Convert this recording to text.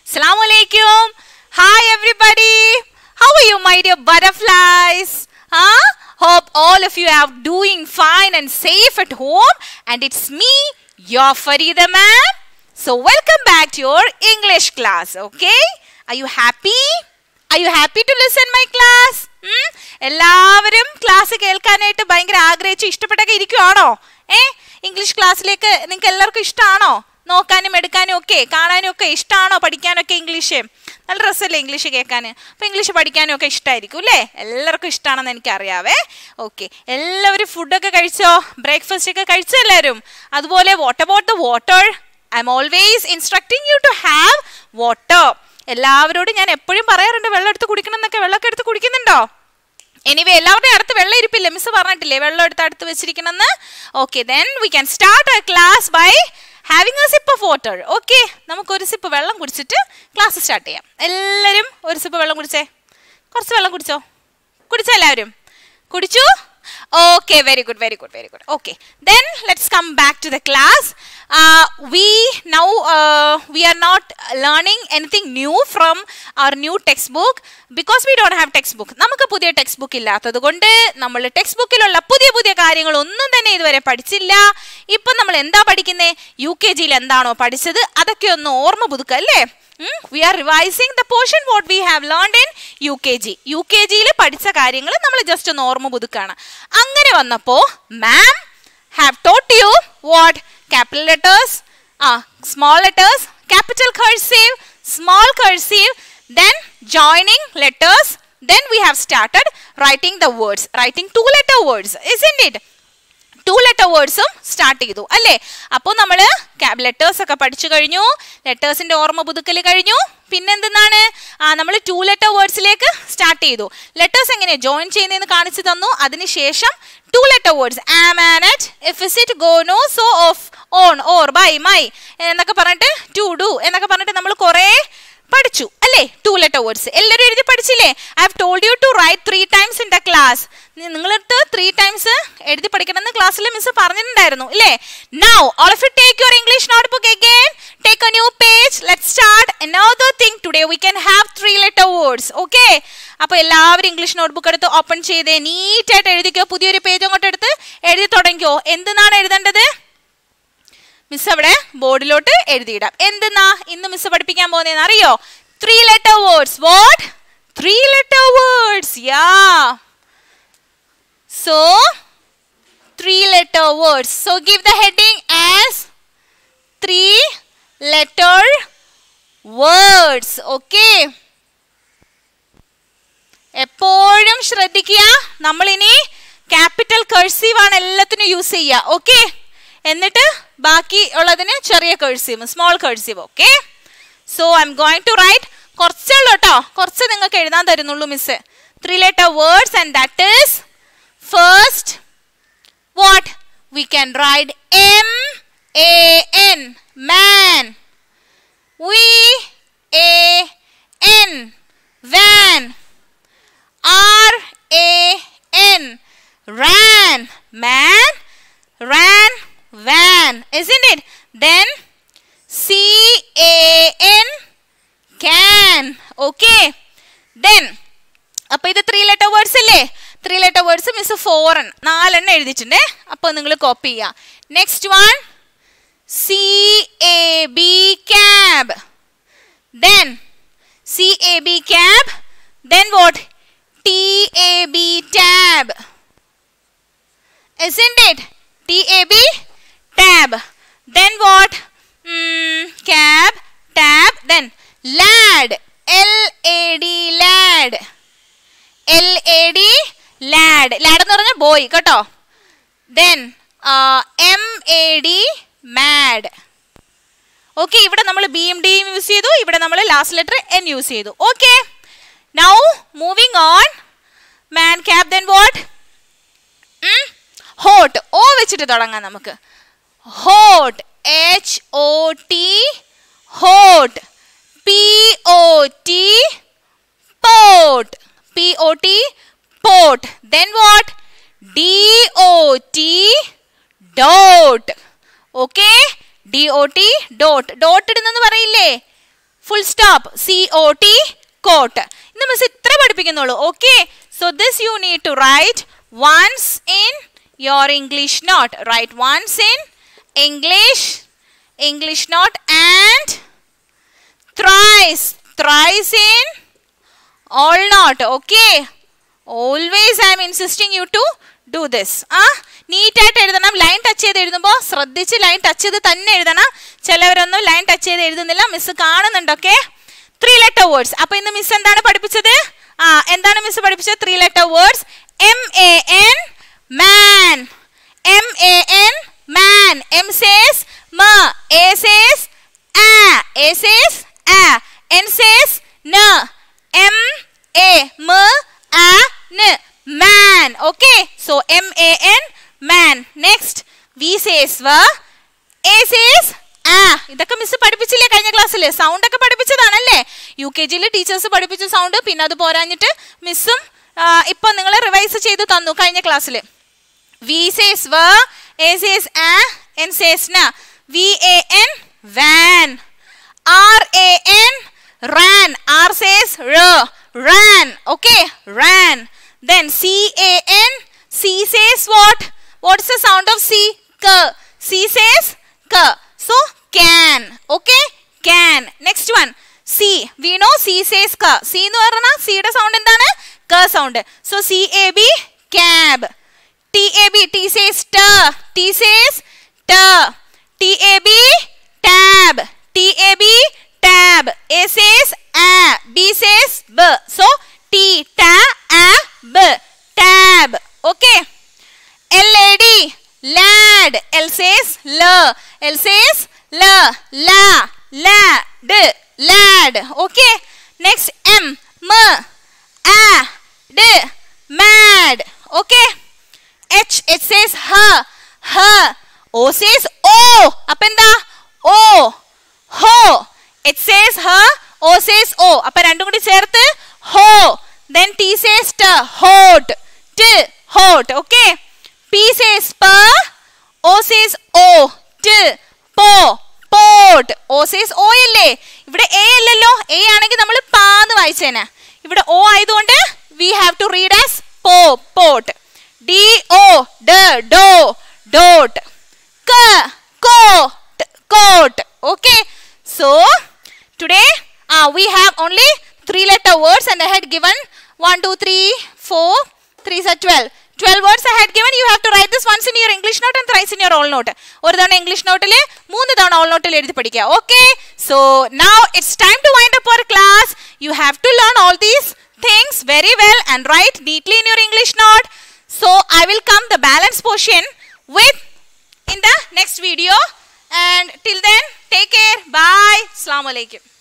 Assalamu alaikum. Hi everybody. How are you, my dear butterflies? Hope all of you are doing fine and safe at home. And it's me, your Farida ma'am. So welcome back to your English class. Okay? Are you happy? Are you happy to listen my class? എല്ലാവരും class കേൾക്കാനായിട്ട് ഭയങ്കര ആഗ്രഹിച്ച് ഇഷ്ടപ്പെട്ടൊക്കെ ഇരിക്കുവാണോ? English ക്ലാസ്സിലേക്ക് നിങ്ങൾക്ക് എല്ലാവർക്കും ഇഷ്ടമാണോ? നോക്കാനും എടുക്കാനും ഒക്കെ കാണാനും ഒക്കെ ഇഷ്ടമാണോ? പഠിക്കാനൊക്കെ ഇംഗ്ലീഷ് നല്ല രസമല്ലേ ഇംഗ്ലീഷ് കേൾക്കാൻ? അപ്പോൾ ഇംഗ്ലീഷ് പഠിക്കാനും ഒക്കെ ഇഷ്ടമായിരിക്കും അല്ലേ? എല്ലാവർക്കും ഇഷ്ടമാണെന്ന് എനിക്കറിയാവേ. ഓക്കെ, എല്ലാവരും ഫുഡൊക്കെ കഴിച്ചോ? ബ്രേക്ക്ഫാസ്റ്റ് ഒക്കെ കഴിച്ചോ എല്ലാവരും? അതുപോലെ what about the water? I'm always instructing you to have water. എല്ലാവരോടും ഞാൻ എപ്പോഴും പറയാറുണ്ട് വെള്ളം എടുത്ത് കുടിക്കണം എന്നൊക്കെ. വെള്ളമൊക്കെ എടുത്ത് കുടിക്കുന്നുണ്ടോ? എനിവേ എല്ലാവരുടെയും അടുത്ത് വെള്ളം ഇരിപ്പില്ലേ? മിസ് പറഞ്ഞിട്ടില്ലേ വെള്ളം എടുത്ത് അടുത്ത് വെച്ചിരിക്കണമെന്ന്? Okay, then we can start our class by having a sip of water. Okay, നമുക്കൊരു സിപ്പ് വെള്ളം കുടിച്ചിട്ട് ക്ലാസ് സ്റ്റാർട്ട് ചെയ്യാം. എല്ലാവരും ഒരു സിപ്പ് വെള്ളം കുടിച്ചേ. കുറച്ച് വെള്ളം കുടിച്ചോ? കുടിച്ചോ എല്ലാവരും? കുടിച്ചു? Okay, very good, very good, very good. Okay, then let's come back to the class. We are not learning anything new from our new textbook because we don't have textbook. നമുക്ക് പുതിയ text ഇല്ലാത്തതുകൊണ്ട് നമ്മൾ text ബുക്കിലുള്ള പുതിയ കാര്യങ്ങളൊന്നും തന്നെ ഇതുവരെ പഠിച്ചില്ല. ഇപ്പം നമ്മൾ എന്താ പഠിക്കുന്നത്? UKG എന്താണോ പഠിച്ചത് അതൊക്കെ ഒന്ന് ഓർമ്മ പുതുക്കുക അല്ലേ? We are revising the portion what we have learned in UKG. UKG-യിൽ പഠിച്ച കാര്യങ്ങൾ നമ്മൾ ജസ്റ്റ് ഒന്ന് ഓർമ്മ പുതുക്കാണ്. അങ്ങനെ വന്നപ്പോൾ ma'am have taught you what? Capital letters, small letters, capital cursive, small cursive, then joining letters, then we have started writing the words, writing 2-letter words, isn't it? 2-letter വേർഡ്സും start ചെയ്തു അല്ലേ? അപ്പോൾ നമ്മൾ ലെറ്റേഴ്സ് ഒക്കെ പഠിച്ചു കഴിഞ്ഞു. ലെറ്റേഴ്സിന്റെ ഓർമ്മ പുതുക്കൽ കഴിഞ്ഞു. പിന്നെന്താണ്? നമ്മൾ 2-letter വേർഡ്സിലേക്ക് സ്റ്റാർട്ട് ചെയ്തു. ലെറ്റേഴ്സ് എങ്ങനെ ജോയിൻ ചെയ്യുന്നതെന്ന് കാണിച്ചു തന്നു. അതിനുശേഷം 2-letter words am, an, at, if, is, it, go, no, so, of, on, or, by, my എന്നൊക്കെ പറഞ്ഞിട്ട് to, do എന്നൊക്കെ പറഞ്ഞിട്ട് നമ്മൾ കുറേ പഠിച്ചു അല്ലേ? 2-letter വേർഡ്സ് എല്ലാവരും എഴുതി പഠിച്ചില്ലേ? I have told you to write 3 times in the class. നിങ്ങളടുത്ത് 3 times എഴുതി പഠിക്കണമെന്ന് ക്ലാസ്സിൽ മിസ് പറഞ്ഞിട്ടുണ്ടായിരുന്നു ഇല്ലേ? Now all of you take your English notebook again, take a new page, let's start another thing. Today we can have 3-letter words. Okay, അപ്പോൾ എല്ലാവരും English notebook എടുത്ത് open ചെയ്തേ നീറ്റായിട്ട് എഴുതിക്കോ. പുതിയൊരു പേജ് അങ്ങോട്ട് എടുത്ത് എഴുതി തുടങ്ങിക്കോ. എന്തെന്നാണ് എഴുതേണ്ടത്? മിസ് അവിടെ ബോർഡിലോട്ട് എഴുതിയിടാം. എന്തെന്നാ ഇന്ന് മിസ് പഠിപ്പിക്കാൻ പോകുന്നതെന്ന് അറിയോ? 3-letter words. What? 3-letter words. Yeah. So 3-letter words. So give the heading as 3-letter words. Okay. എപ്പോഴും ശ്രദ്ധിക്കുക, നമ്മളിനി ക്യാപിറ്റൽ കഴ്സീവ് ആണ് എല്ലാത്തിനും യൂസ് ചെയ്യുക. ഓക്കെ, എന്നിട്ട് ബാക്കി ഉള്ളതിന് ചെറിയ cursive, small cursive. Okay, so I'm going to write. കുറച്ചുള്ളൂ കേട്ടോ, കുറച്ച് നിങ്ങൾക്ക് എഴുതാൻ തരുന്നുള്ളൂ miss. 3-letter words, and that is first what? We can write M-A-N, man. V-A-N, van. R-A-N, ran, man, ran, van, isn't it? Then C-A-N, can. Okay, then അപ്പോൾ ഇത് 3-letter words അല്ലേ? 3-letter words miss 4 എഴുതിയിട്ടുണ്ട്. അപ്പോൾ നിങ്ങൾ copy ചെയ്യുക. Next one C-A-B, cab. Then C-A-B, cab. Then what? T-A-B, tab. Isn't it? T-A-B, tab. Then what? Cab, tab. Then lad. L-A-D, lad. L-A-D, lad. Lad എന്ന് പറഞ്ഞാൽ boy കേട്ടോ. Then M-A-D, mad. Okay, ഇവിടെ നമ്മൾ ബിയും ഡിയും use ചെയ്തു. ഇവിടെ നമ്മൾ ലാസ്റ്റ് ലെറ്റർ N യൂസ് ചെയ്തു. Okay, now moving on. Man, cab, then what? Hot. O വെച്ചിട്ട് തുടങ്ങാം നമുക്ക്. Hot. H-O-T, hot. P-O-T, pot. P-O-T, pot. Then what? D-O-T, dot. Okay, D-O-T, dot. Dot ഇടുന്നെന്ന് പറയില്ലേ? full stop, COT, coat. In the miss itre padipikkunnollu. Okay, so this you need to write once in your English note. Write once in English note and thrice in all note. Okay, always I am insisting you to do this. Neat ആയിട്ട് എഴുതണം. Line touch ചെയ്ത് എഴുതുമ്പോൾ ശ്രദ്ധിച്ച് line touch ചെയ്ത് തന്നെ എഴുതണം. ചിലവരൊന്നും line touch ചെയ്ത് എഴുതുന്നില്ല, മിസ് കാണുന്നുണ്ട്. Okay, 3 letter words. അപ്പൊ ഇന്ന് മിസ് എന്താണ് പഠിപ്പിച്ചത്? എന്താണ് മിസ് പഠിപ്പിച്ചത്? 3 letter words. MAN, man. MAN, man. M says ma, A says a, A says a, N says n, M A, m a n, man. Okay, so MAN, man. Next, V says va, A says a. ഇതൊക്കെ miss പഠിപ്പിച്ചില്ലേ കഴിഞ്ഞ ക്ലാസ്സിൽ? Sound ഒക്കെ പഠിപ്പിച്ചതാണല്ലേ? UKG teachers പഠിപ്പിച്ച sound. പിന്നെ അത് പോരാഞ്ഞിട്ട് മിസ്സും ഇപ്പൊ നിങ്ങൾ റിവൈസ് ചെയ്ത് തന്നു കഴിഞ്ഞ ക്ലാസ്സിൽ. V says va, A says a, N says na. VAN, van. RAN, ran. R says r, ran. Okay, ran. Then CAN, C says what? What's the sound of C? K. C says k. So can. Okay, can. Next one, C. We know C says k. C എന്ന് പറഞ്ഞാൽ C യുടെ sound എന്താണ്? K sound. So CAB, cab. TAB, T says t. T says t. TAB, tab. TAB, tab. A says a. B says b. So T, ta, a, b. Tab. Okay. LAD, lad. L says l. L says l. La. Lad. Lad. Okay. Next, M. M. A. D. Mad. Okay. H. H says h. H. O says o. Appenda o. Ho. H says h. O says o. Appa രണ്ടും കൂടി ചേർത്ത് ho. Then T says t. Hot. T. Hot. Okay. P says p. O says o. T. Po. Pot. O says o അല്ലേ? ഇവിടെ a അല്ലല്ലോ. a ആണെങ്കിൽ നമ്മൾ പാ എന്ന് വായിച്ചേനെ. ഇവിടെ o ആയതുകൊണ്ട് we have to read as po. Pot. D O D do. Dot. K. Coat. Coat. Okay. So today we have only 3 letter words and I had given 1 2 3 4 3 are 12. 12 words I had given. You have to write this once in your English note and thrice in your all note. ഒരു തവണ English നോട്ടിൽ 3 തവണ all നോട്ടിൽ എഴുതി പഠിക്കുക. Okay, so now it's time to wind up our class. You have to learn all these things very well and write neatly in your English note. So I will come the balance portion with in the next video, and till then take care. Bye. Assalamu alaikum.